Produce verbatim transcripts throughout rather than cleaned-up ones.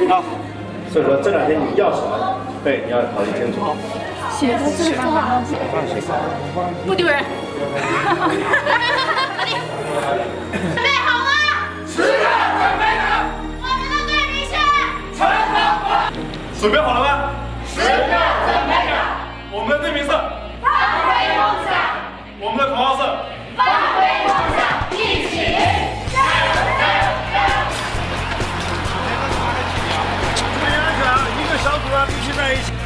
好，所以说这两天你要什么，对，你要考虑清楚。 写的是什么？不丢人。准备好了？是的，准备了。我们的对比是成功。 准备好了吗？ 是的，准备了。 我们的队名是放飞梦想， 我们的口号是放飞梦想，一起加油加油加油！ 注意安全啊！一个小组啊，必须在一起。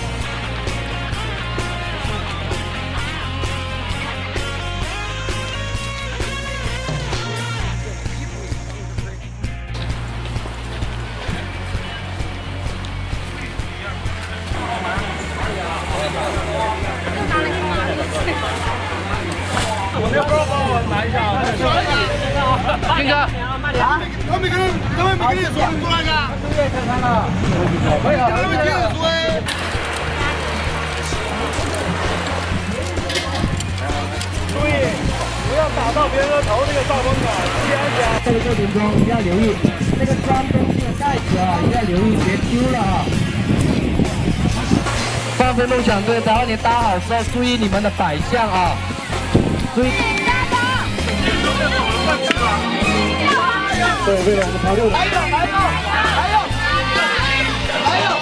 我那包帮我拿一下啊！ 军哥， 啊？他没跟，他们没跟你说你过来干？可以啊，他们听你说哎。注意，不要打到别人的头那个罩风啊！注意安全。这个过程中一定要留意，那个装东西的袋子啊，一定要留意，别丢了啊！放飞梦想队，然后你搭好之后，注意你们的摆向啊！注意。对，为了我们团队。还有，还有，还有，还有！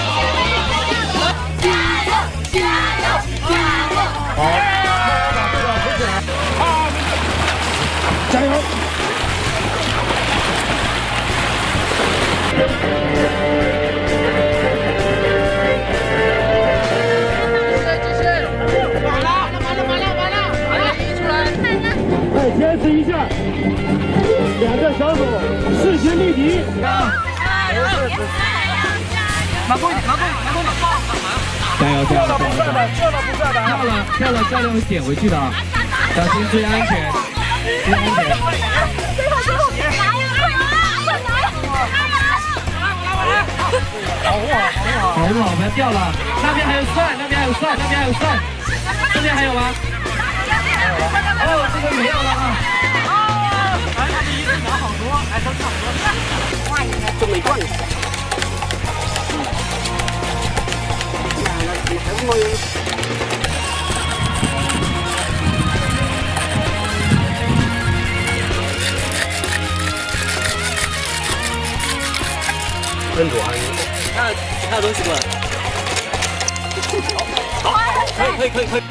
加油，加油，加油！好，把这个扶起来。好，加油！坚持一下，两个小手势均力敌。马过去，马过去，马过去！加油，加油！跳了不算的，跳了不算的，跳了跳了教练会捡回去的啊！小心，注意安全，注意安全。最后最后，来呀，快来，快来！保护好，保护好，保护好，不要掉了。那边还有蒜，那边还有蒜，那边还有蒜，这边还有吗？哦，这个没有了啊！哦，哎，他们一人拿好多，哎，都差不多。哇，这没断。你还不冒烟？分组啊！那其他东西过来。好，可以，可以，可以，可以。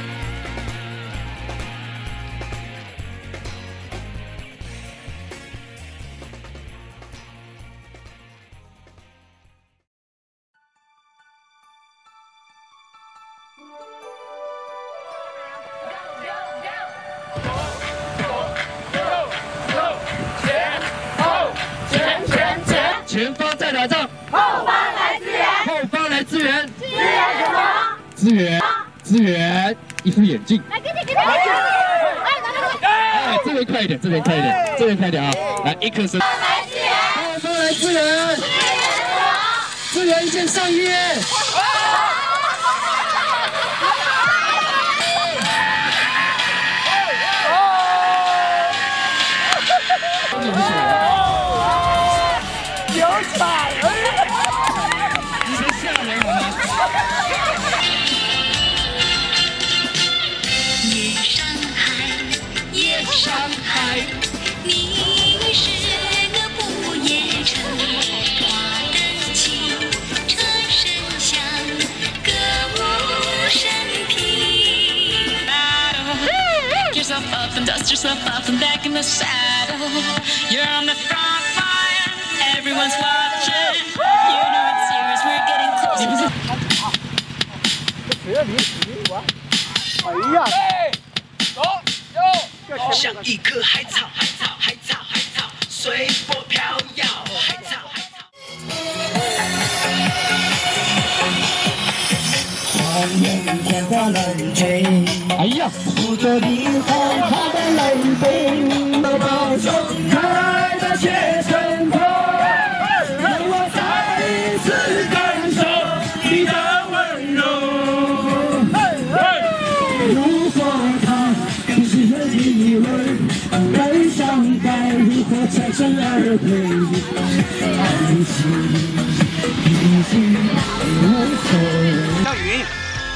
前方在打仗， 后方来支援， 后方来支援， 支援什么？ 支援，支援一副眼镜。 来，给你，给你，哎， 哎，这边快一点，这边快一点，这边快一点啊！来，一颗是。后方来支援，后方来支援，支援什么？支援一件上衣。有彩！你先吓人好吗？ 夜上海，夜上海，你是个不夜城，花灯起，车声响，歌舞升平。Yourself up and dust yourself up and back in the saddle. You're on the front line, everyone's watching. You know it's serious, we're getting close. 你不是？谁让你你玩？哎呀！走，走！ 像一棵海草，海草，海草，海草，随波飘摇，海草，海草。 红颜天花乱坠， 哎呀！ 不作冰红他的泪杯，宝宝冲开的血成风，让我再一次感受你的温柔。如果他不是和你一吻，悲伤该如何全身而退？爱叫云。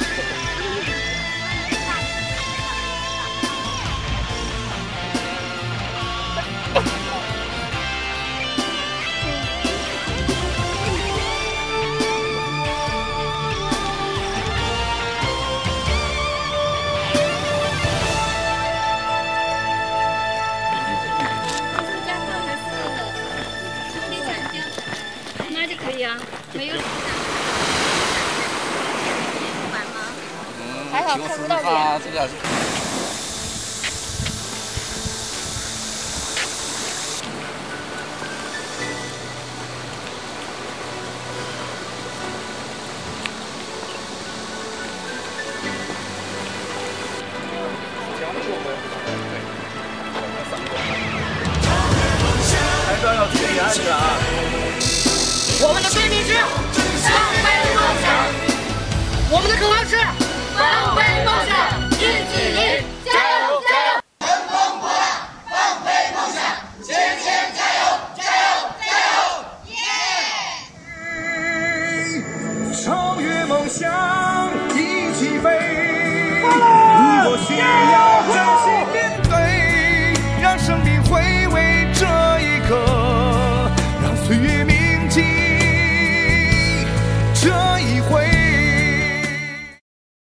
那就可以啊，没有。还好看不到脸。 这个。 台上要注意安全啊！ 我们的队名是放飞梦想，我们的口号是放飞梦想，一起赢。